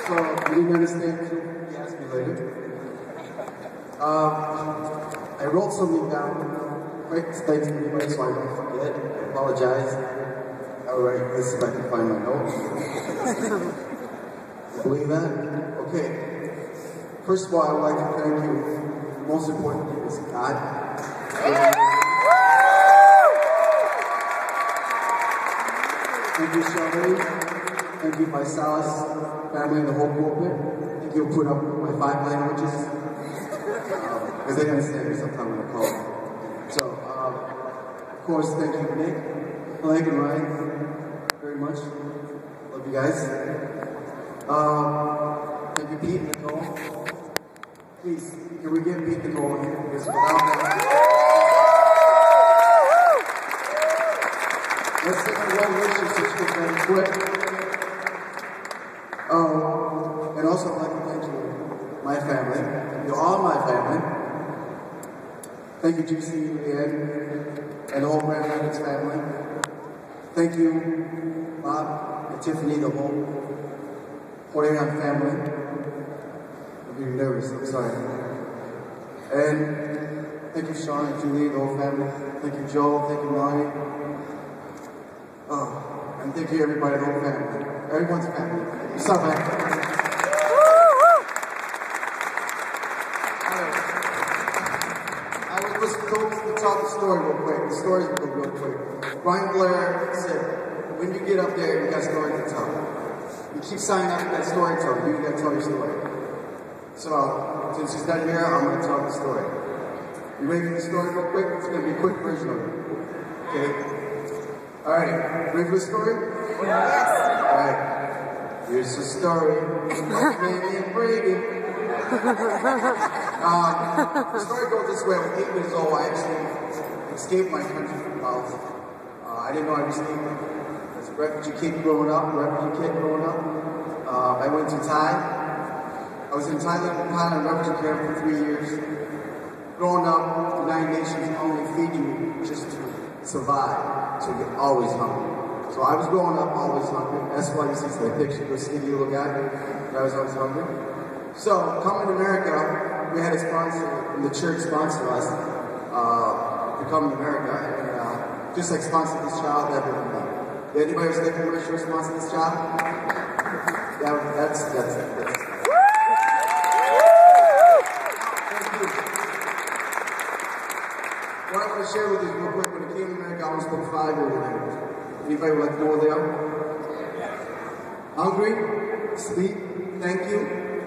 So, you didn't understand too? You asked me later. I wrote something down. Quick, stay to me, so I don't forget. I apologize. Alright, let's see if I can find my notes. Believe that? Okay. First of all, I would like to thank you. The most important thing is God. Thank you, Charlie. Thank you, my Salas family and the whole pulpit. Thank you for putting up with my 5 languages. Because they understand me sometimes when I call them. So, of course, thank you, Nick, Blake, and Ryan, very much. Love you guys. Thank you, Pete and Nicole. Please, can we give Pete Nicole here? Because without that, let's take a well relationship very quick. And also, I'd like to thank you, my family. You're all my family. Thank you, GC, Leanne, and the whole Grand Rapids family. Thank you, Bob and Tiffany, the whole Horayan family. I'm getting nervous, I'm sorry. And thank you, Sean and Julie, the whole family. Thank you, Joe. Thank you, Lonnie. And thank you, everybody, the whole family. Everyone's family. What's up, man? I was just told to tell the story real quick. The story's real quick. Brian Blair said, when you get up there, you got a story to tell. You keep signing up for that storyteller, you got to tell your story. So, since he's not here, I'm going to tell the story. You ready for the story real quick? It's going to be a quick version of it. Okay? Alright, ready for the story? Yes! Alright. Here's the story. Maybe and Brady. The story goes this way. I was 8 years old. I actually escaped my country from college. I didn't know I was escaping. As a refugee kid growing up, I went to Thai. I was in Thailand refugee camp for 3 years. Growing up, the United Nations only feed you just to survive. So you're always hungry. So I was growing up always hungry. That's why you see the picture of the skinny little guy. I was always hungry. So coming to America, we had a sponsor, and the church sponsored us to come to America, and just like sponsor this child that would be. Did anybody was thinking we're sure sponsor this child? That's it. What I want to share with you real quick, when I came to America, I almost spoke 5 languages. Anybody would like to know what they are? Hungry, sleep, thank you.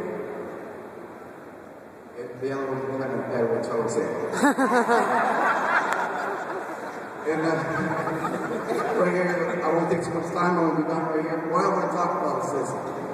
And the other one kind of bad what I would say. And right here, I won't take too much time, I'm going to be done right here. What I want to talk about is this.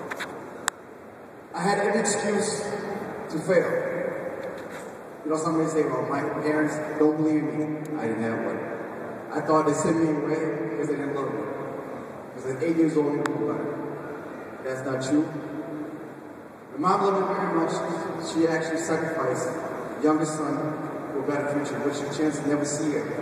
I had every excuse to fail. You know, somebody say, well, my parents don't believe me. I didn't have one. I thought they sent me away because they didn't love me. Because at 8 years old, you know better. That's not true. My mom loved me very much. She actually sacrificed the youngest son for a better future, which you chance to never see it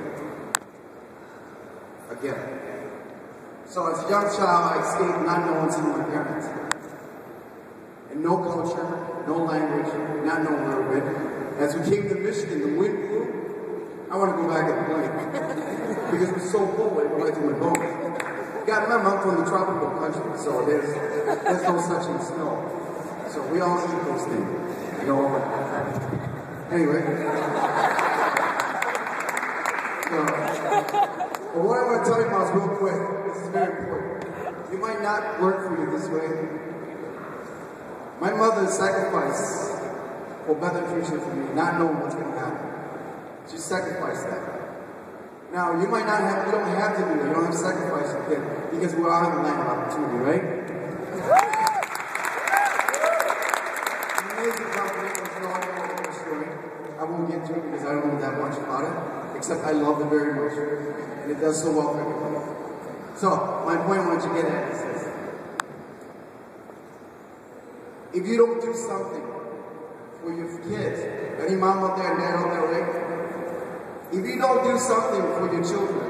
again. So as a young child, I escaped not knowing some of my parents. And no culture, no language, not knowing where we went. As we came to Michigan, the wind blew. I want to go back and play. Because it was so cold, it went to my bones. You gotta remember, I'm from the tropical country, so there's no such thing as snow. So we all eat those things. You know, anyway. But what I want to tell you about is real quick. This is very important. It might not work for you this way. My mother sacrificed for a better future for me, not knowing what's going to happen. She sacrificed that. Now, you might not have, you don't have to do that. You don't have to sacrifice a kid because we're out of the land of opportunity, right? Amazing company. I won't get to it because I don't know that much about it, except I love it very much. And it does so well for everybody. So, my point I want you to get at is this. If you don't do something for your kids, any mom out there and dad out there, right? If you don't do something for your children,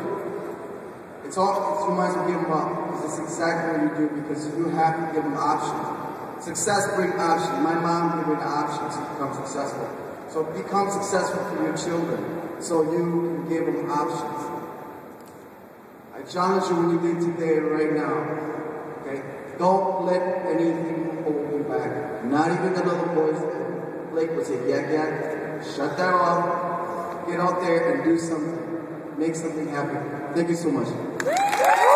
you might as well give them up. Because it's exactly what you do, because you have to give them options. Success brings options. My mom gave me the options to become successful. So become successful for your children so you can give them options. I challenge you when you leave today, right now, okay? Don't let anything hold you back. Not even the little boys that Blake would say, yak. Shut that off. Get out there and do something. Make something happen. Thank you so much.